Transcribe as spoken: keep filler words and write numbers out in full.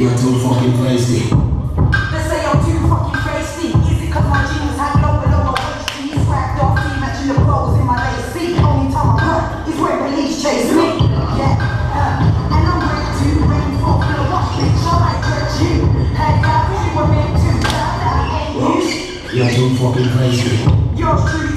You're too fucking crazy. They say I'm too fucking crazy. Is it cause my jeans hang low below my waist? Jeans wrapped off, see matching the clothes in my lacy. Only time I cut is when police chase me. Yeah, uh, and I'm ready to bring forth the wash, bitch. I might hurt you. Hey, I think you were meant to. You're too fucking crazy. You're true.